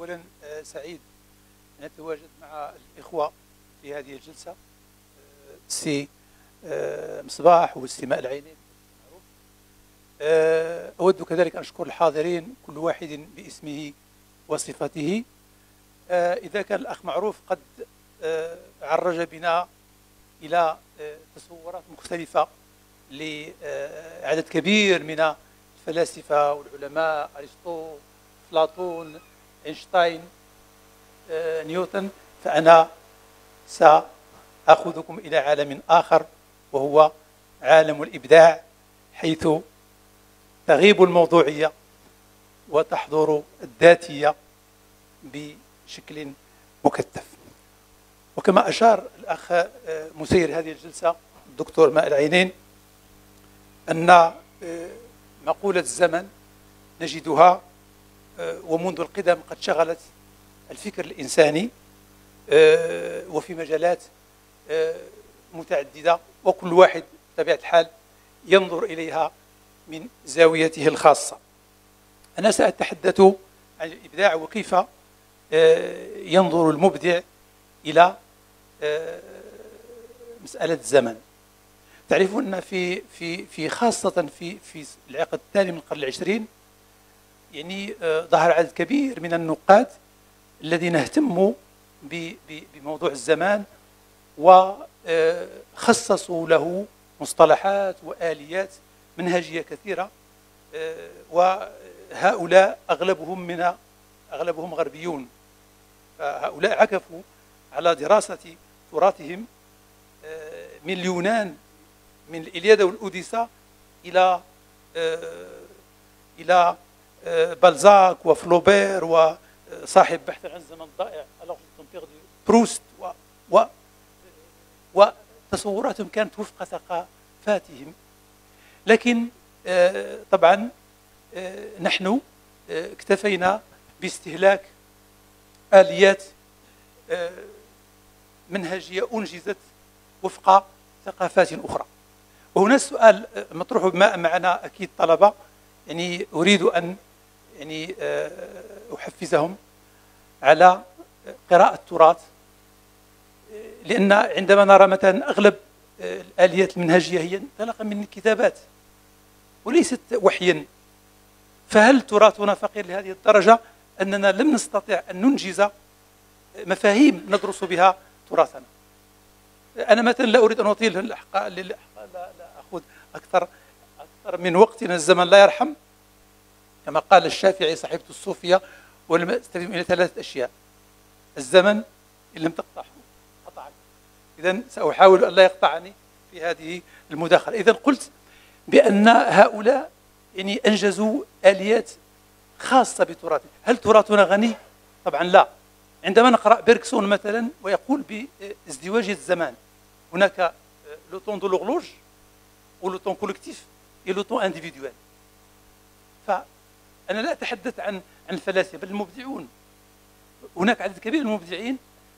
أولا سعيد أن أتواجد مع الإخوة في هذه الجلسة، السي مصباح والسي ماء العينين. أود كذلك أن أشكر الحاضرين كل واحد باسمه وصفته. إذا كان الأخ معروف قد عرج بنا إلى تصورات مختلفة لعدد كبير من الفلاسفة والعلماء، أرسطو، أفلاطون، أينشتاين، نيوتن، فأنا سأخذكم إلى عالم آخر وهو عالم الإبداع، حيث تغيب الموضوعية وتحضر الذاتية بشكل مكثف. وكما أشار الأخ مسير هذه الجلسة الدكتور ماء العينين، أن مقولة الزمن نجدها ومنذ القدم قد شغلت الفكر الإنساني وفي مجالات متعددة، وكل واحد بطبيعة الحال ينظر إليها من زاويته الخاصة. أنا سأتحدث عن الإبداع وكيف ينظر المبدع إلى مسألة الزمن. تعرفون أن في خاصة في العقد الثاني من القرن العشرين، يعني ظهر عدد كبير من النقاد الذين اهتموا بموضوع الزمان وخصصوا له مصطلحات وآليات منهجية كثيرة، وهؤلاء أغلبهم غربيون، فهؤلاء عكفوا على دراسة تراثهم من اليونان، من الإلياذة والأوديسة إلى بلزاك وفلوبير وصاحب بحث عن الزمن الضائع بروست، وتصوراتهم كانت وفق ثقافاتهم. لكن طبعا نحن اكتفينا باستهلاك آليات منهجية أنجزت وفق ثقافات أخرى. وهنا السؤال مطروح بما معنا أكيد طلبة، يعني أريد أن أحفزهم على قراءة التراث، لأن عندما نرى مثلا أغلب الآليات المنهجية هي انطلاقا من الكتابات وليست وحيا، فهل تراثنا فقير لهذه الدرجة أننا لم نستطع أن ننجز مفاهيم ندرس بها تراثنا؟ أنا مثلا لا أريد أن أطيل لا أخذ أكثر من وقتنا، الزمن لا يرحم، كما قال الشافعي صاحبة الصوفية، ولم أستلم إلى 3 أشياء: الزمن إن لم تقطعه قطعك. إذن سأحاول أن لا يقطعني في هذه المداخلة. إذن قلت بأن هؤلاء أنجزوا آليات خاصة بتراثنا. هل تراثنا غني؟ طبعا لا. عندما نقرأ بيركسون مثلا ويقول بازدواج الزمان، هناك لو طون دو لوغلوج ولو طون كولكتيف ولو طون انديفيدوال. فأنا لا أتحدث عن الفلاسفة بل المبدعون. هناك عدد كبير من المبدعين،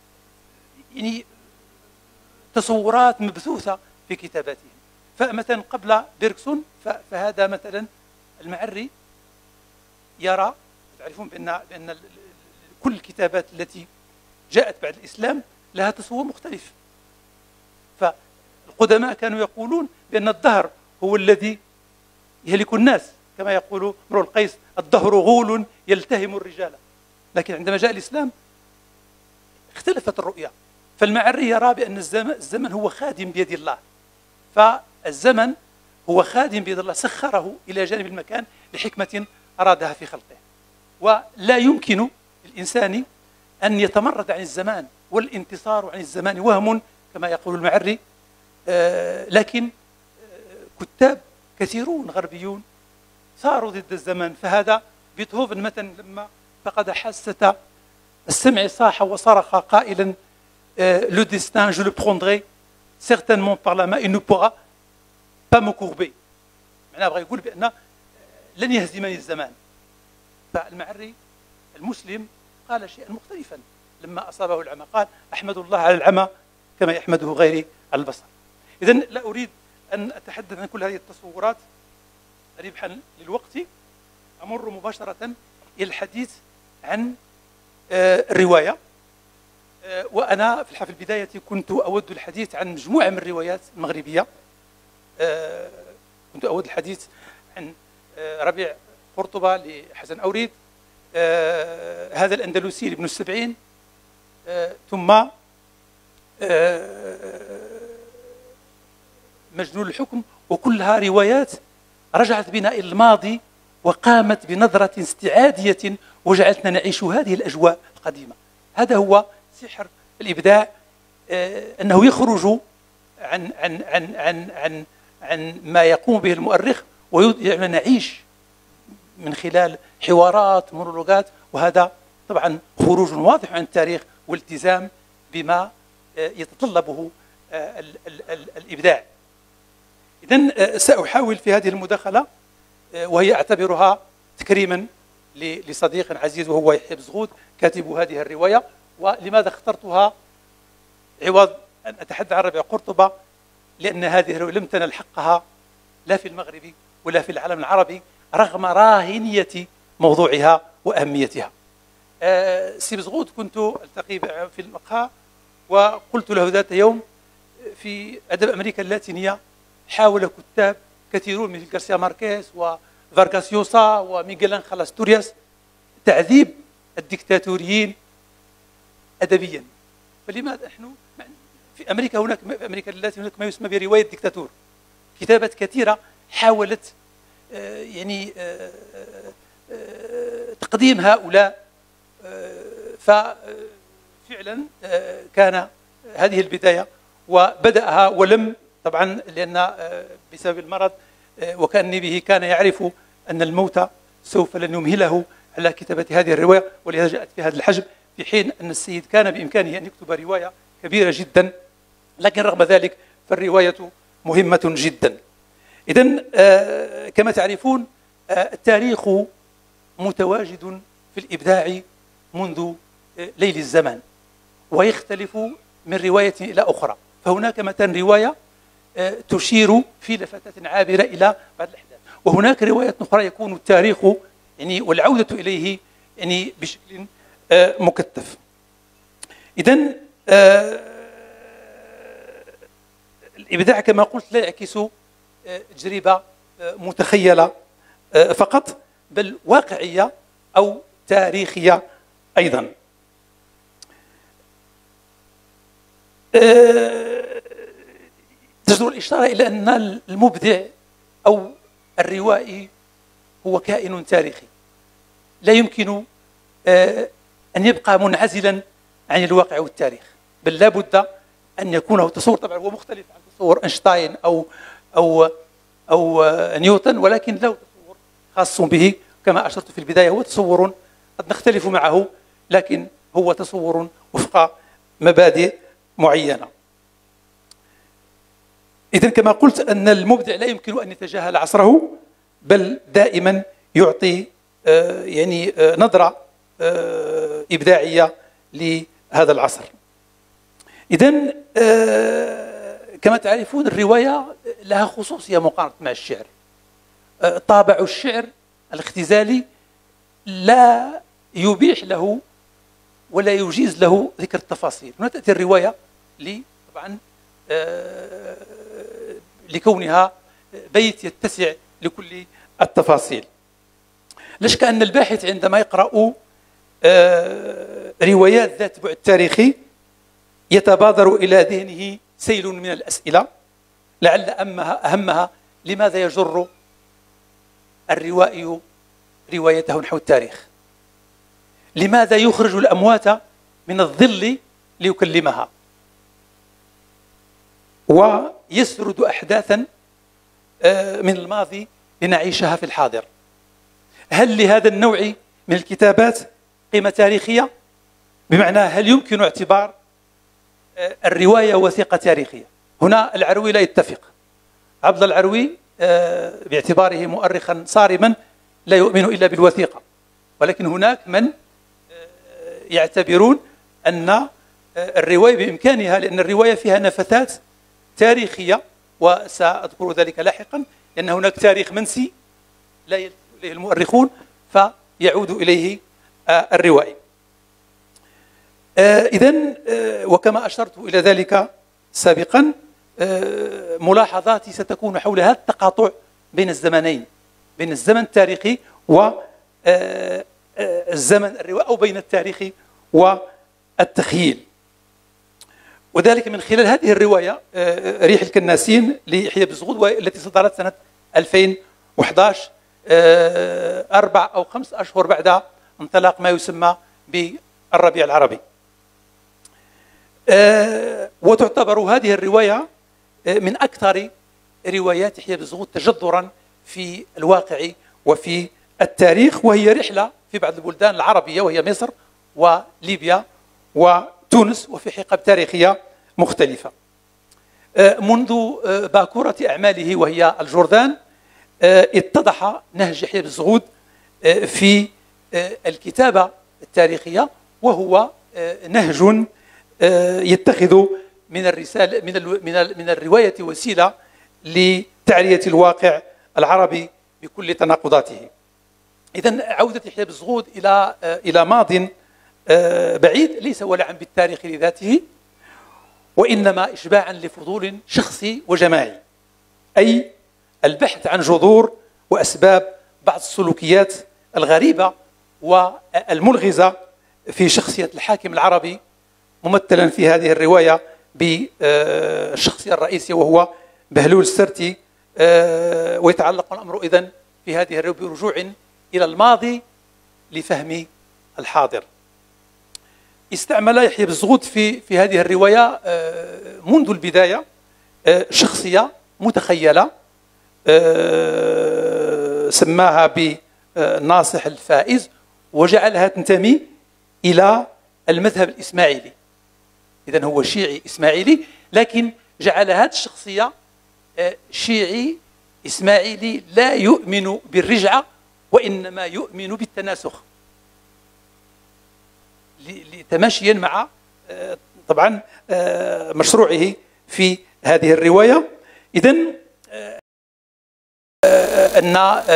تصورات مبثوثة في كتاباتهم. فمثلا قبل بيركسون فهذا مثلا المعري يرى، تعرفون بأن كل الكتابات التي جاءت بعد الإسلام لها تصور مختلف. فالقدماء كانوا يقولون بأن الدهر هو الذي يهلك الناس، كما يقول امرؤ القيس: الدهر غول يلتهم الرجال. لكن عندما جاء الإسلام اختلفت الرؤية، فالمعري يرى بأن الزمن هو خادم بيد الله، فالزمن هو خادم بيد الله سخره إلى جانب المكان لحكمة أرادها في خلقه، ولا يمكن للإنسان أن يتمرد عن الزمان، والانتصار عن الزمان وهم كما يقول المعري. لكن كتاب كثيرون غربيون صاروا ضد الزمان، فهذا بيتهوفن مثلا لما فقد حاسة السمع صاح وصرخ قائلا: le destin je le prendrai certainement par la main, il ne pourra pas me courber. معناه بغى يقول بأن لن يهزمني الزمان. فالمعري المسلم قال شيئا مختلفا لما أصابه العمى، قال: أحمد الله على العمى كما يحمده غيري على البصر. إذن لا أريد أن أتحدث عن كل هذه التصورات ربحا للوقت. أمر مباشرة إلى الحديث عن الرواية. وأنا في البداية كنت أود الحديث عن مجموعة من الروايات المغربية. كنت أود الحديث عن ربيع قرطبة لحسن أوريد، هذا الأندلسي لابن السبعين، ثم مجنون الحكم، وكلها روايات رجعت بنا إلى الماضي وقامت بنظرة استعادية وجعلتنا نعيش هذه الأجواء القديمة. هذا هو سحر الإبداع، أنه يخرج عن ما يقوم به المؤرخ ويجعلنا نعيش من خلال حوارات مونولوجات، وهذا طبعا خروج واضح عن التاريخ والتزام بما يتطلبه الإبداع. إذن سأحاول في هذه المداخلة، وهي أعتبرها تكريما لصديق عزيز وهو يحيى بزغود كاتب هذه الرواية. ولماذا اخترتها عوض أن أتحدث عن ربيع قرطبة؟ لأن هذه الرواية لم تنل حقها لا في المغرب ولا في العالم العربي رغم راهنية موضوعها وأهميتها. سي بزغود كنت ألتقي في المقهى وقلت له ذات يوم: في أدب أمريكا اللاتينية حاول كتاب كثيرون مثل غارسيا ماركيز وفارغاس يوسا وميغيل أنخيل أستورياس تعذيب الدكتاتوريين أدبيا، فلماذا نحن في أمريكا هناك في أمريكا اللاتينية هناك ما يسمى برواية دكتاتور، كتابات كثيرة حاولت يعني تقديم هؤلاء، ففعلا كان هذه البداية وبدأها، ولم طبعا لأن بسبب المرض وكأني به كان يعرف أن الموت سوف لن يمهله على كتابة هذه الرواية، ولهذا جاءت في هذا الحجم، في حين أن السيد كان بإمكانه أن يكتب رواية كبيرة جدا، لكن رغم ذلك فالرواية مهمة جدا. إذن كما تعرفون التاريخ متواجد في الإبداع منذ ليل الزمان، ويختلف من رواية إلى أخرى، فهناك مثلا رواية تشير في لفتات عابرة إلى بعض الأحداث، وهناك رواية أخرى يكون التاريخ يعني والعودة إليه يعني بشكل مكثف. إذن الإبداع كما قلت لا يعكس تجربة متخيلة فقط، بل واقعية أو تاريخية أيضا. تجدر الإشارة إلى أن المبدع أو الروائي هو كائن تاريخي لا يمكن أن يبقى منعزلا عن الواقع والتاريخ، بل لا بد أن يكون له تصور. طبعا هو مختلف عن تصور أينشتاين أو نيوتن، ولكن له تصور خاص به كما أشرت في البداية، هو تصور قد نختلف معه لكن هو تصور وفق مبادئ معينة. إذن كما قلت أن المبدع لا يمكن أن يتجاهل عصره، بل دائما يعطي يعني نظرة إبداعية لهذا العصر. إذن كما تعرفون الرواية لها خصوصية مقارنة مع الشعر. طابع الشعر الاختزالي لا يبيح له ولا يجيز له ذكر التفاصيل. هنا تأتي الرواية طبعا لكونها بيت يتسع لكل التفاصيل. لا شك أن الباحث عندما يقرأ روايات ذات بعد تاريخي يتبادر إلى ذهنه سيل من الأسئلة، لعل أهمها لماذا يجر الروائي روايته نحو التاريخ؟ لماذا يخرج الأموات من الظل ليكلمها؟ ويسرد أحداثا من الماضي لنعيشها في الحاضر. هل لهذا النوع من الكتابات قيمة تاريخية؟ بمعنى هل يمكن اعتبار الرواية وثيقة تاريخية؟ هنا العروي لا يتفق. عبد الله العروي باعتباره مؤرخا صارما لا يؤمن إلا بالوثيقة، ولكن هناك من يعتبرون أن الرواية بإمكانها، لأن الرواية فيها نفثات تاريخية، وسأذكر ذلك لاحقا، لأن هناك تاريخ منسي لا يلتفت إليه المؤرخون فيعود إليه الروائي. إذن وكما أشرت إلى ذلك سابقا، ملاحظاتي ستكون حول هذا التقاطع بين الزمنين، بين الزمن التاريخي والزمن الروائي، أو بين التاريخ والتخيل. وذلك من خلال هذه الرواية ريح الكناسين ليحيى بن زغود، والتي صدرت سنة 2011، 4 أو 5 أشهر بعد انطلاق ما يسمى بالربيع العربي. وتعتبر هذه الرواية من أكثر روايات يحيى بن زغود تجذرا في الواقع وفي التاريخ، وهي رحلة في بعض البلدان العربية وهي مصر وليبيا وتونس، وفي حقب تاريخية مختلفة. منذ باكورة أعماله وهي الجردان اتضح نهج يحيى بن زغود في الكتابة التاريخية، وهو نهج يتخذ من الرسالة من الرواية وسيلة لتعرية الواقع العربي بكل تناقضاته. إذن عودة يحيى بن زغود إلى ماض بعيد ليس ولعا بالتاريخ لذاته، وإنما إشباعا لفضول شخصي وجماعي، أي البحث عن جذور وأسباب بعض السلوكيات الغريبة والملغزة في شخصية الحاكم العربي، ممثلا في هذه الرواية بالشخصية الرئيسية وهو بهلول السرتي. ويتعلق الأمر إذن في هذه الرواية برجوع إلى الماضي لفهم الحاضر. استعمل يحيى بن زغود في هذه الرواية منذ البداية شخصية متخيلة سماها بناصح الفائز، وجعلها تنتمي إلى المذهب الإسماعيلي. إذن هو شيعي إسماعيلي، لكن جعل هذه الشخصية شيعي إسماعيلي لا يؤمن بالرجعة، وإنما يؤمن بالتناسخ، لتماشيا مع طبعا مشروعه في هذه الرواية. إذن أن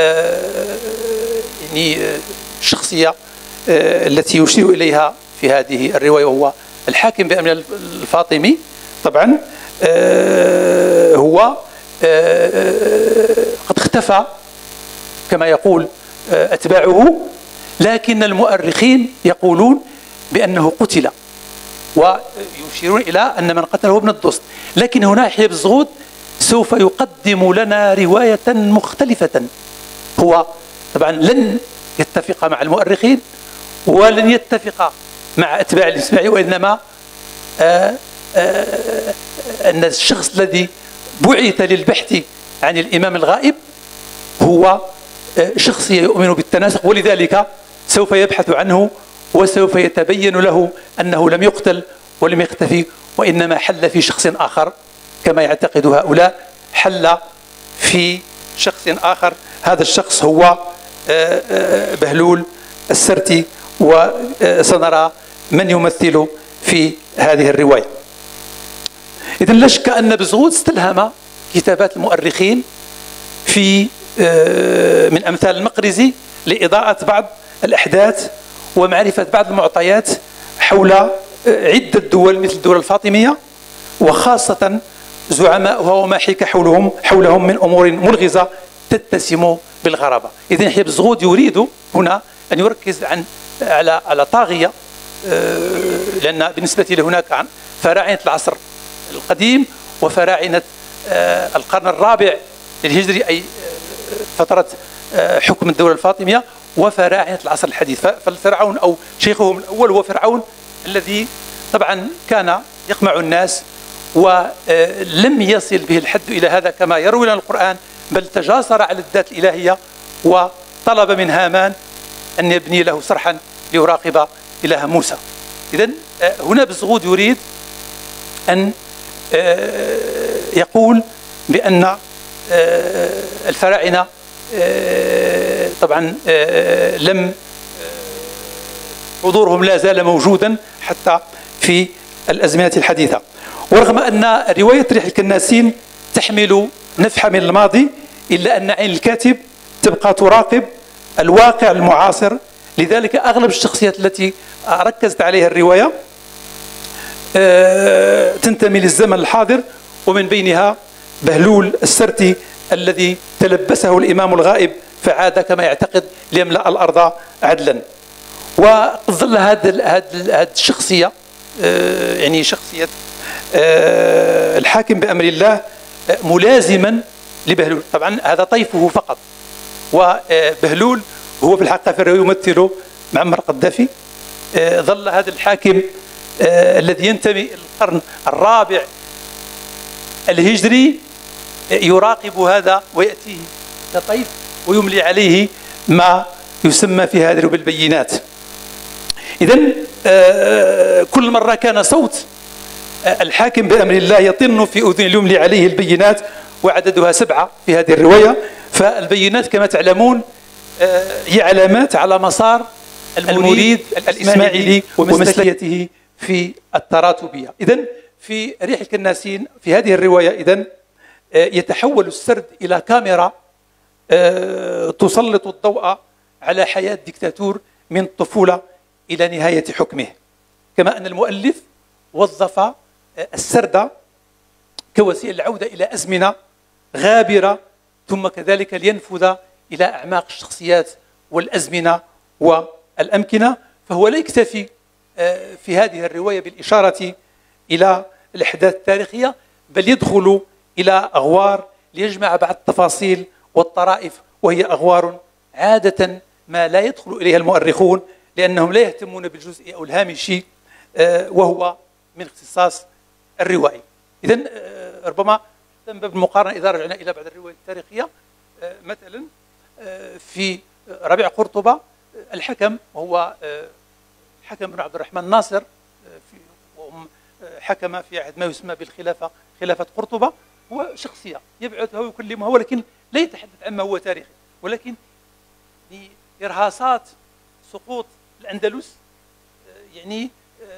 يعني الشخصية التي يشير إليها في هذه الرواية وهو الحاكم بأمر الفاطمي، طبعا هو قد اختفى كما يقول أتباعه، لكن المؤرخين يقولون بأنه قتل، ويشيرون إلى أن من قتله ابن الدست. لكن هنا يحيى بن زغود سوف يقدم لنا رواية مختلفة. هو طبعا لن يتفق مع المؤرخين ولن يتفق مع أتباع الإسماعيلي، وإنما أن الشخص الذي بعث للبحث عن الإمام الغائب هو شخصية يؤمن بالتناسخ، ولذلك سوف يبحث عنه، وسوف يتبين له أنه لم يقتل ولم يختفي، وإنما حل في شخص آخر كما يعتقد هؤلاء، حل في شخص آخر. هذا الشخص هو بهلول السرتي، وسنرى من يمثل في هذه الرواية. إذن لا شك أن بن زغود استلهم كتابات المؤرخين في من أمثال المقرزي لإضاءة بعض الأحداث ومعرفة بعض المعطيات حول عدة دول مثل الدولة الفاطمية، وخاصة زعماؤها وما حكى حولهم من أمور ملغزة تتسم بالغرابة. إذن يحيى بن زغود يريد هنا أن يركز على طاغية، لأن بالنسبة له هناك فراعنة العصر القديم وفراعنة القرن الرابع للهجري، أي فترة حكم الدولة الفاطمية، وفراعنة العصر الحديث. فالفرعون أو شيخهم الأول هو فرعون الذي طبعا كان يقمع الناس، ولم يصل به الحد إلى هذا كما يروي لنا القرآن، بل تجاسر على الذات الإلهية وطلب من هامان أن يبني له صرحا ليراقب إله موسى. إذن هنا بن زغود يريد أن يقول بأن الفراعنة طبعا لم حضورهم لا زال موجودا حتى في الأزمنة الحديثة. ورغم أن رواية ريح الكناسين تحمل نفحة من الماضي، إلا أن عين الكاتب تبقى تراقب الواقع المعاصر. لذلك أغلب الشخصيات التي ركزت عليها الرواية تنتمي للزمن الحاضر، ومن بينها بهلول السرتي الذي تلبسه الإمام الغائب فعاد كما يعتقد ليملأ الأرض عدلا. وظل هذه الشخصية يعني شخصية الحاكم بأمر الله ملازما لبهلول. طبعا هذا طيفه فقط، وبهلول هو في الحقيقة يمثل معمر قذافي. ظل هذا الحاكم الذي ينتمي إلى القرن الرابع الهجري يراقب هذا ويأتيه كطيف ويملي عليه ما يسمى في هذا بالبينات. إذن كل مرة كان صوت الحاكم بأمر الله يطن في أذن يملي عليه البينات، وعددها 7 في هذه الرواية. فالبينات كما تعلمون هي علامات على مسار المريد الإسماعيلي ومسلكيته في التراتبية. إذن في ريح الكناسين في هذه الرواية إذن يتحول السرد إلى كاميرا تسلط الضوء على حياة ديكتاتور من الطفولة إلى نهاية حكمه، كما أن المؤلف وظف السرد كوسيلة للعودة إلى أزمنة غابرة، ثم كذلك لينفذ إلى أعماق الشخصيات والأزمنة والأمكنة. فهو لا يكتفي في هذه الرواية بالإشارة إلى الأحداث التاريخية، بل يدخل إلى أغوار ليجمع بعض التفاصيل والطرائف، وهي أغوار عادة ما لا يدخل إليها المؤرخون لأنهم لا يهتمون بالجزء أو الهامشي، وهو من اختصاص الروائي. إذن ربما من باب المقارنة إذا رجعنا إلى بعض الروايات التاريخية، مثلا في ربيع قرطبة الحكم وهو حكم بن عبد الرحمن الناصر، حكم في عهد ما يسمى بالخلافة، خلافة قرطبة. هو شخصية يبعثها ويكلمها، ولكن لا يتحدث عما هو تاريخي، ولكن لإرهاصات سقوط الأندلس يعني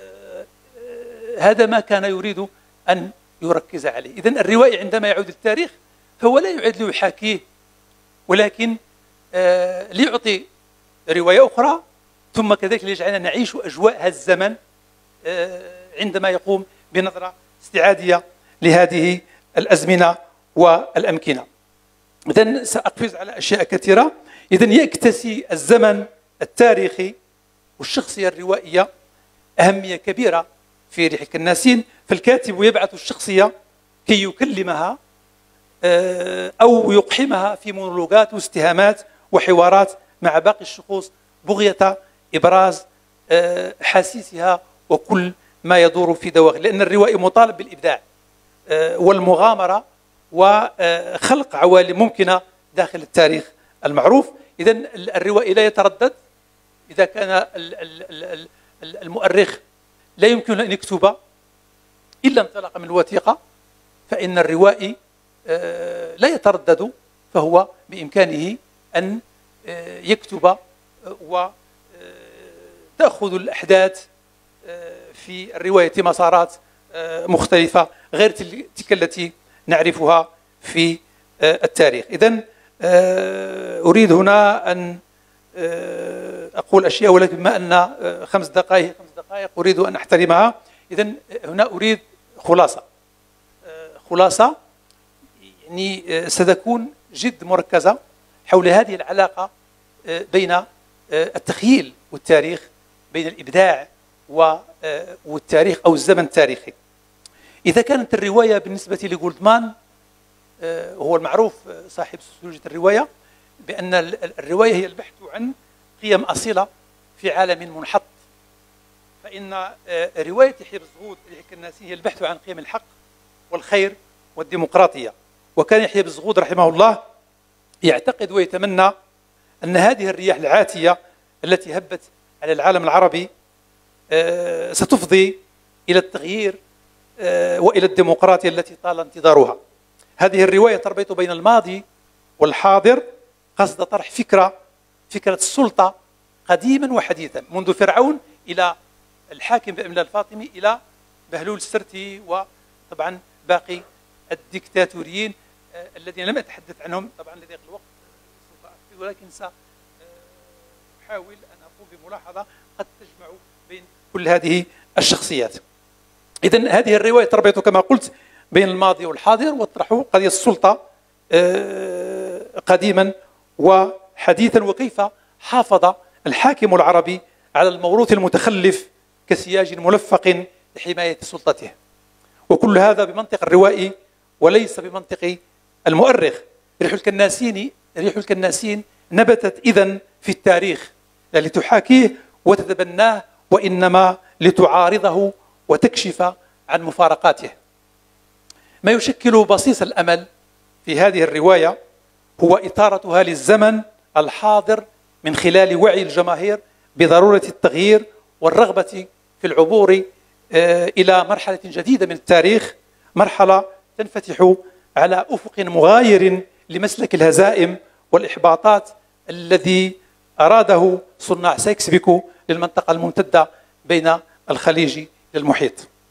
هذا ما كان يريد أن يركز عليه. إذن الروائي عندما يعود التاريخ فهو لا يعد ليحاكيه، ولكن ليعطي رواية أخرى، ثم كذلك ليجعلنا نعيش أجواء هذا الزمن عندما يقوم بنظرة استعادية لهذه الأزمنة والأمكنة. إذن سأقفز على أشياء كثيرة. إذن يكتسي الزمن التاريخي والشخصية الروائية أهمية كبيرة في ريح الكناسين، فالكاتب يبعث الشخصية كي يكلمها أو يقحمها في مونولوجات واستهامات وحوارات مع باقي الشخوص بغية إبراز حاسيسها وكل ما يدور في دواخل، لأن الروائي مطالب بالإبداع والمغامرة وخلق عوالم ممكنة داخل التاريخ المعروف. إذن الروائي لا يتردد. إذا كان المؤرخ لا يمكن أن يكتب إلا انطلاقا من الوثيقة، فإن الروائي لا يتردد، فهو بإمكانه أن يكتب وتأخذ الأحداث في الرواية مسارات مختلفة غير تلك التي نعرفها في التاريخ. إذن أريد هنا أن أقول أشياء، ولكن بما أن 5 دقائق أريد أن أحترمها. إذن هنا أريد خلاصة يعني ستكون جد مركزة حول هذه العلاقة بين التخيل والتاريخ، بين الإبداع والتاريخ أو الزمن التاريخي. إذا كانت الرواية بالنسبة لجولدمان، هو المعروف صاحب سوسيولوجية الرواية، بأن الرواية هي البحث عن قيم أصيلة في عالم منحط، فإن رواية يحيى بن زغود الكناسي هي البحث عن قيم الحق والخير والديمقراطية. وكان يحيى بن زغود رحمه الله يعتقد ويتمنى أن هذه الرياح العاتية التي هبت على العالم العربي ستفضي إلى التغيير وإلى الديمقراطية التي طال انتظارها. هذه الرواية تربط بين الماضي والحاضر قصد طرح فكرة السلطة قديما وحديثا، منذ فرعون إلى الحاكم بأمر الله الفاطمي إلى بهلول السرتي وطبعا باقي الديكتاتوريين الذين لم أتحدث عنهم طبعا لضيق الوقت، ولكن سأحاول أن أقوم بملاحظة قد تجمع بين كل هذه الشخصيات. إذن هذه الرواية تربط كما قلت بين الماضي والحاضر، وتطرح قضية السلطة قديما وحديثا، وكيف حافظ الحاكم العربي على الموروث المتخلف كسياج ملفق لحماية سلطته. وكل هذا بمنطق الروائي وليس بمنطق المؤرخ. ريح الكناسين نبتت إذن في التاريخ لا لتحاكيه وتتبناه، وإنما لتعارضه وتكشف عن مفارقاته. ما يشكل بصيص الأمل في هذه الرواية هو إثارتها للزمن الحاضر من خلال وعي الجماهير بضرورة التغيير والرغبة في العبور إلى مرحلة جديدة من التاريخ، مرحلة تنفتح على أفق مغاير لمسلك الهزائم والإحباطات الذي أراده صناع سايكس بيكو للمنطقة الممتدة بين الخليج للمحيط.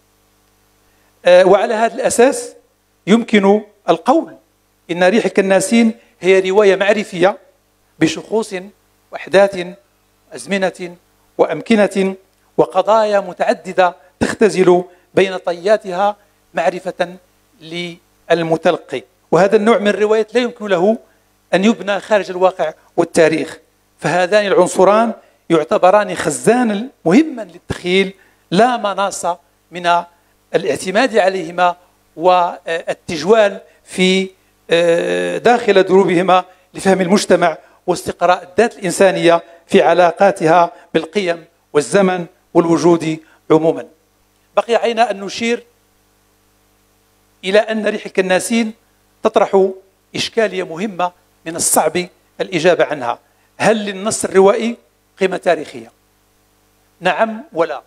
وعلى هذا الأساس يمكن القول إن ريح الكناسين هي رواية معرفية بشخوص وأحداث أزمنة وأمكنة وقضايا متعددة تختزل بين طياتها معرفة للمتلقي. وهذا النوع من الرواية لا يمكن له أن يبنى خارج الواقع والتاريخ، فهذان العنصران يعتبران خزانا مهما للتخيل لا مناص من الاعتماد عليهما والتجوال في داخل دروبهما لفهم المجتمع واستقراء الذات الإنسانية في علاقاتها بالقيم والزمن والوجود عموما. بقي علينا أن نشير إلى أن ريح الكناسين تطرح إشكالية مهمة من الصعب الإجابة عنها. هل للنص الروائي قيمة تاريخية؟ نعم ولا.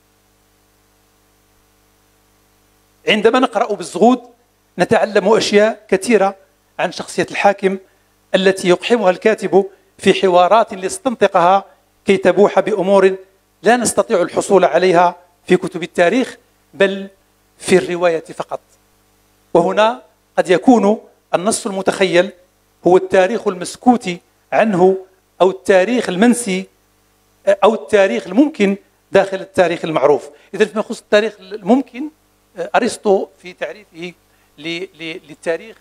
عندما نقرأ بالزغود نتعلم أشياء كثيرة عن شخصية الحاكم التي يقحمها الكاتب في حوارات ليستنطقها كي تبوح بأمور لا نستطيع الحصول عليها في كتب التاريخ بل في الرواية فقط. وهنا قد يكون النص المتخيل هو التاريخ المسكوت عنه أو التاريخ المنسي أو التاريخ الممكن داخل التاريخ المعروف. إذن فيما يخص التاريخ الممكن، أرسطو في تعريفه للتاريخ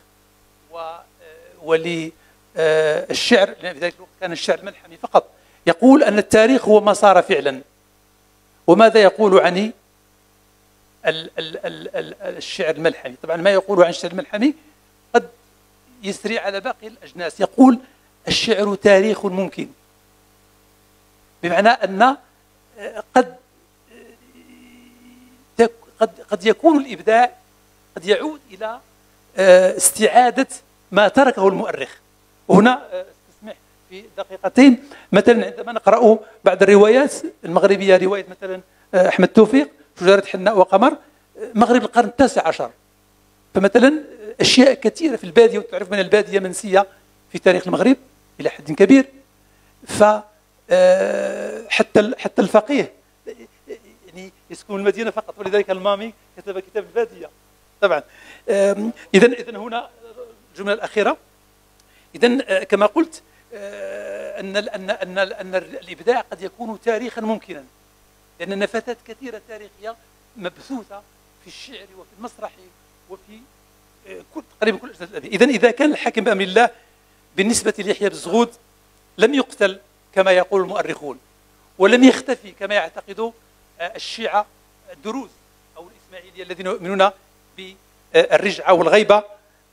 وللشعر، لأن في ذلك الوقت كان الشعر الملحمي فقط، يقول أن التاريخ هو ما صار فعلا. وماذا يقول عن الشعر الملحمي؟ طبعا ما يقول عن الشعر الملحمي قد يسري على باقي الأجناس. يقول الشعر تاريخ ممكن، بمعنى أن قد يكون الإبداع قد يعود إلى استعادة ما تركه المؤرخ. وهنا استسمح في دقيقتين، مثلا عندما نقرأ بعض الروايات المغربية، رواية مثلا أحمد توفيق شجرة حناء وقمر، مغرب القرن التاسع عشر، فمثلا أشياء كثيرة في البادية، وتعرف من البادية منسية في تاريخ المغرب إلى حد كبير. حتى الفقيه يعني يسكن المدينة فقط، ولذلك المامي كتب كتاب البادية طبعا. إذن هنا الجملة الأخيرة، إذن كما قلت أن الإبداع قد يكون تاريخا ممكنا، لأن نفاذات كثيرة تاريخية مبثوثة في الشعر وفي المسرح وفي تقريبا كل أجزاء الأدب. إذن إذا كان الحاكم بأمر الله بالنسبة ليحيى بالزغود لم يقتل كما يقول المؤرخون، ولم يختفي كما يعتقد الشيعة الدروز أو الإسماعيلية الذين يؤمنون بالرجعة والغيبة،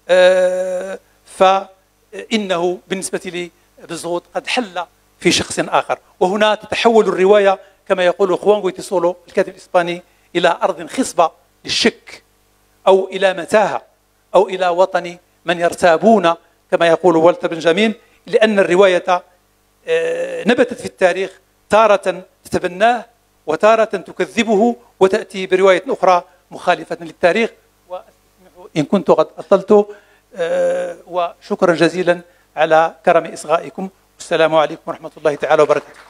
فإنه بالنسبة لي بالزغود قد حل في شخص آخر. وهنا تتحول الرواية كما يقول خوان غويتيسولو الكاتب الإسباني إلى أرض خصبة للشك، أو إلى متاهة، أو إلى وطن من يرتابون كما يقول والتر بنجامين، لأن الرواية نبتت في التاريخ تارة تتبناه وتارة تكذبه وتأتي برواية أخرى مخالفة للتاريخ. وأستسمح إن كنت قد أطلت، وشكرا جزيلا على كرم إصغائكم. والسلام عليكم ورحمة الله تعالى وبركاته.